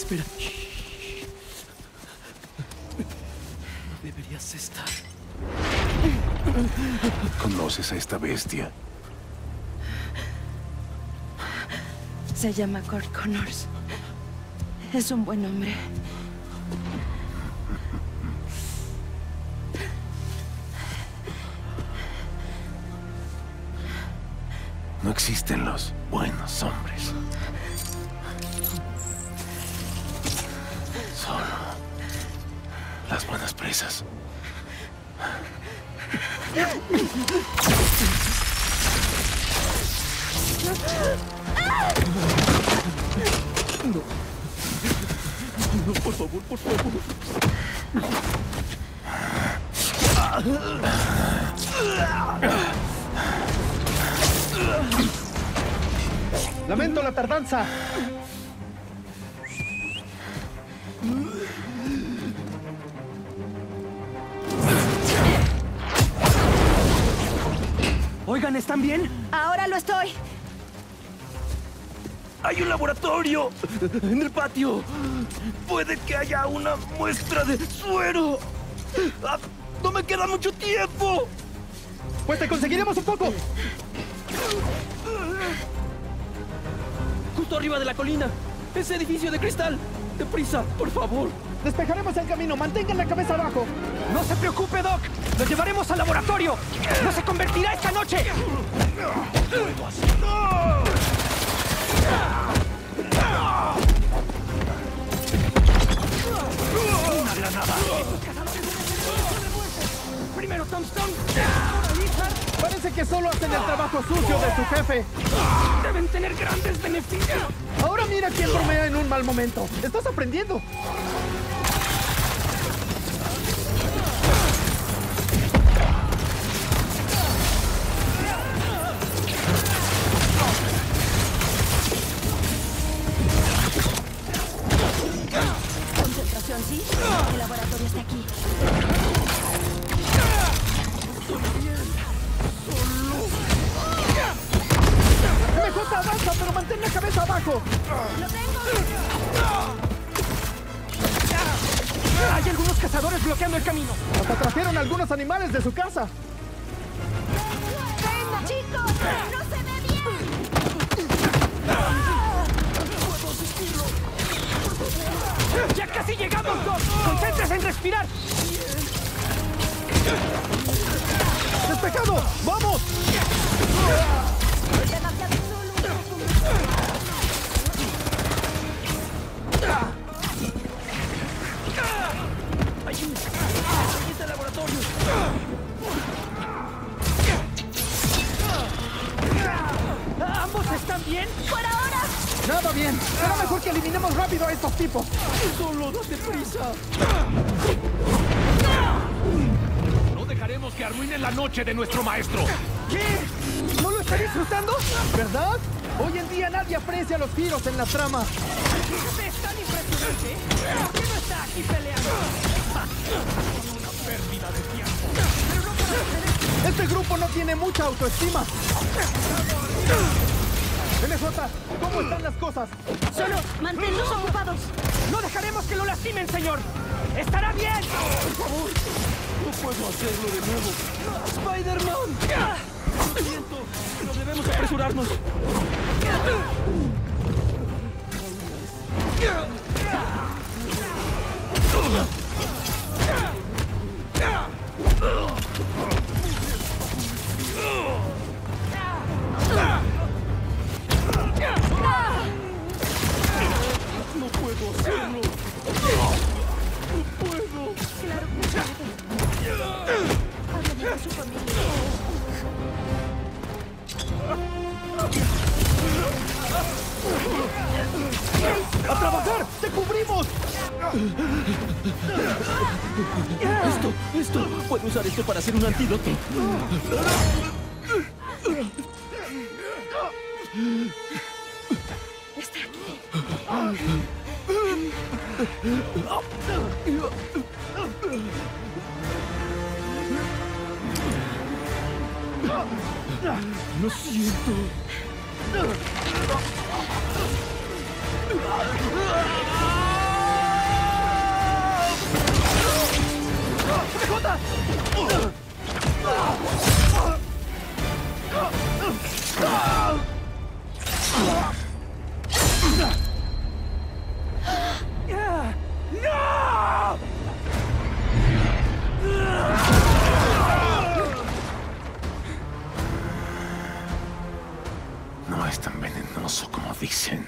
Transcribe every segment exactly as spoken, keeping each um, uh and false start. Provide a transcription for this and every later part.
espera. No deberías estar. ¿Conoces a esta bestia? Se llama Cort Connors. Es un buen hombre. No existen los buenos hombres. Solo las buenas presas. No. No, por favor, por favor. Lamento la tardanza. Oigan, ¿están bien? Ahora lo estoy. ¡Hay un laboratorio! ¡En el patio! ¡Puede que haya una muestra de suero! ¡Ah! ¡No me queda mucho tiempo! Pues te conseguiremos un poco. Justo arriba de la colina. Ese edificio de cristal. ¡Deprisa, por favor! Despejaremos el camino. Mantengan la cabeza abajo. ¡No se preocupe, Doc! ¡Lo llevaremos al laboratorio! ¡No se convertirá esta noche! ¡Una granada! ¡Primero Tombstone! Parece que solo hacen el trabajo sucio de su jefe. ¡Deben tener grandes beneficios! Ahora mira quién bromea en un mal momento. Estás aprendiendo. Concentración, ¿sí? El laboratorio está aquí. M J avanza, pero mantén la cabeza abajo. ¡Lo tengo! ¡Hay algunos cazadores bloqueando el camino! Hasta trajeron algunos animales de su casa. ¡Venga, chicos! ¡No se ve bien! ¡Ya casi llegamos, Doc! ¡Concéntrese en respirar! ¡Despejado! ¡Vamos! Demasiado solo. ¡Ayuda! ¡Ahí está el laboratorio! ¿Ambos están bien? ¡Por ahora! Nada bien. Será mejor que eliminemos rápido a estos tipos. ¡Solo date prisa! No dejaremos que arruinen la noche de nuestro maestro. ¿Qué? ¿No lo está disfrutando? ¿Verdad? Hoy en día nadie aprecia los giros en la trama. ¡Es tan impresionante! ¿Por qué no está aquí peleando? Una pérdida de tiempo. Pero no para hacer esto. Este grupo no tiene mucha autoestima. M J, ¿cómo están las cosas? Solo manténlos ocupados. ¡No dejaremos que lo lastimen, señor! ¡Estará bien! ¡Por favor! ¡No puedo hacerlo de nuevo! ¡Spider-Man! Lo siento, pero debemos apresurarnos. No puedo hacerlo. No puedo. Claro que puede. Háblame de su familia. ¡A trabajar! ¡Te cubrimos! Esto, esto. Puedo usar esto para hacer un antídoto. Está aquí. Lo siento. No es tan venenoso como dicen.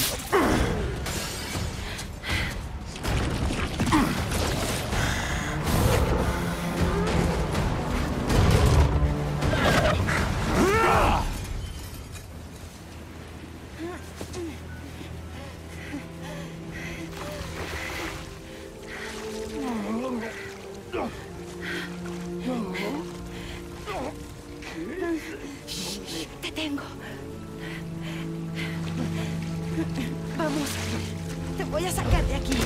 Te tengo. Vamos. Te voy a sacar de aquí.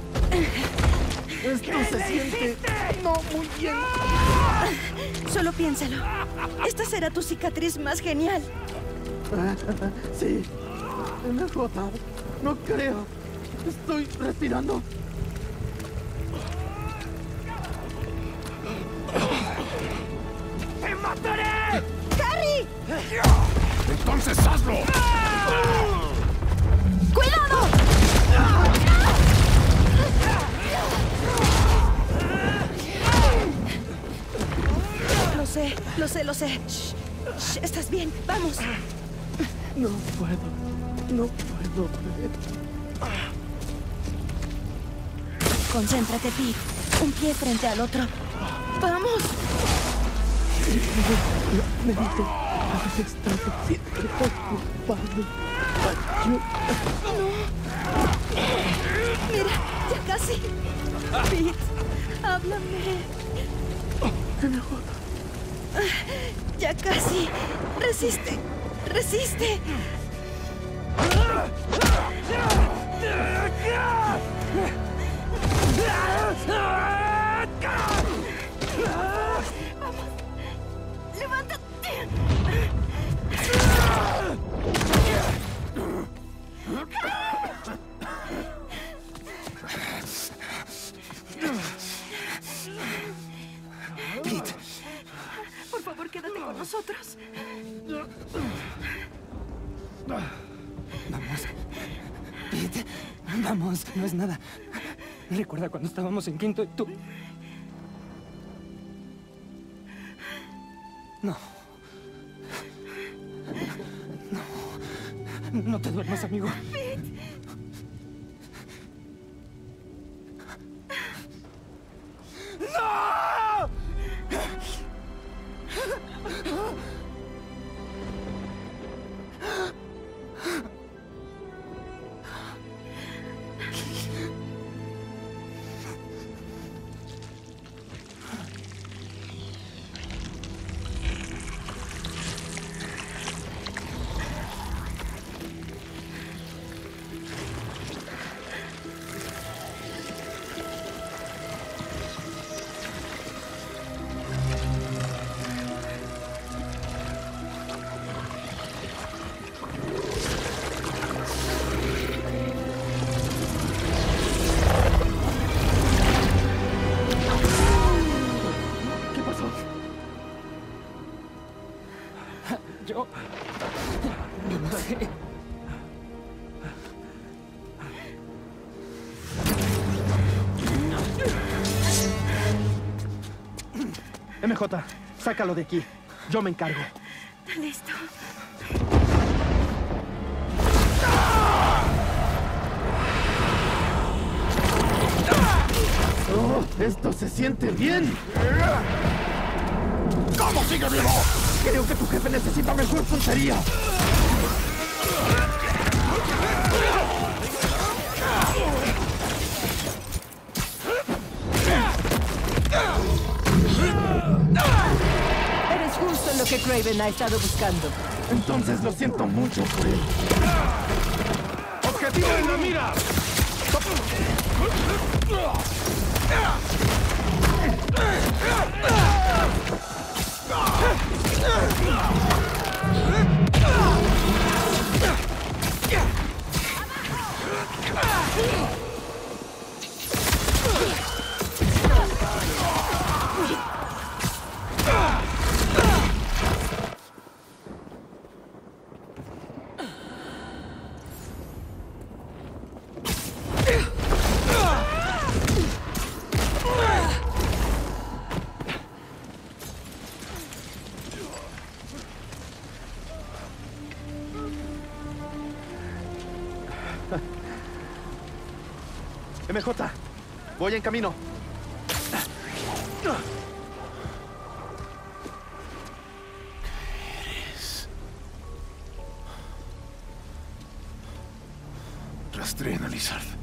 Esto se siente no muy bien. Solo piénsalo. Esta será tu cicatriz más genial. Sí. M J. No creo. Estoy respirando. ¡Te mataré! ¡Harry! ¡Entonces hazlo! ¡Cuidado! Lo sé, lo sé, lo sé. Shh, shh, estás bien, vamos. No puedo. No puedo ver. Concéntrate, Pete. Un pie frente al otro. ¡Vamos! Me dice, has estado siempre ocupado. Ayuda. Mira, ya casi. Pete, háblame. M J. Ya casi. Resiste. Resiste. Vamos. Levántate. Pete. Por favor, quédate con nosotros. Vamos. Pete. Vamos, no es nada. Recuerda cuando estábamos en quinto y tú... No. No. No te duermas, amigo. ¡No! Yo... no sé. M J, sácalo de aquí. Yo me encargo. Listo. Oh, esto se siente bien. ¿Cómo sigue vivo? Creo que tu jefe necesita mejor puntería. Eres justo lo que Craven ha estado buscando. Entonces lo siento mucho por él. ¡Objetivo en la mira! M J, voy en camino. Rastreen a Lizard.